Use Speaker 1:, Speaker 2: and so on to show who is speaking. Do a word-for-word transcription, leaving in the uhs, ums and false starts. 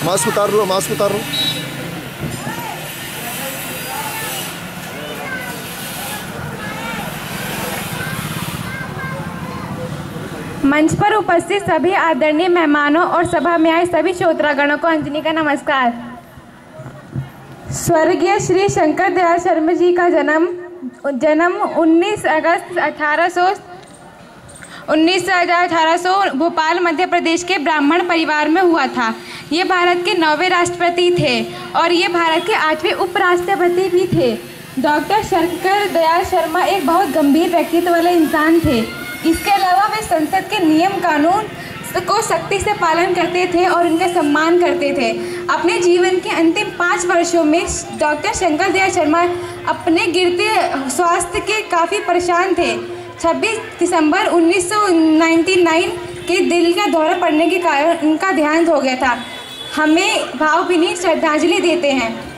Speaker 1: Mask उतार लो, mask उतार लो।
Speaker 2: मंच पर उपस्थित सभी आदरणीय मेहमानों और सभा में आए सभी श्रोतागणों को अंजलि का नमस्कार। स्वर्गीय श्री शंकर दयाल शर्मा जी का जन्म जन्म उन्नीस अगस्त अठारह सौ उन्नीस हजार अठारह सौ भोपाल मध्य प्रदेश के ब्राह्मण परिवार में हुआ था। ये भारत के नौवें राष्ट्रपति थे और ये भारत के आठवें उपराष्ट्रपति भी थे। डॉक्टर शंकर दयाल शर्मा एक बहुत गंभीर व्यक्तित्व वाले इंसान थे। इसके अलावा वे संसद के नियम कानून को सख्ती से पालन करते थे और उनका सम्मान करते थे। अपने जीवन के अंतिम पाँच वर्षों में डॉक्टर शंकर दयाल शर्मा अपने गिरते स्वास्थ्य के काफ़ी परेशान थे। छब्बीस दिसंबर उन्नीस सौ निन्यानवे के दिल का दौरा पड़ने के कारण उनका देहांत हो गया था। हमें भावभीनी श्रद्धांजलि देते हैं।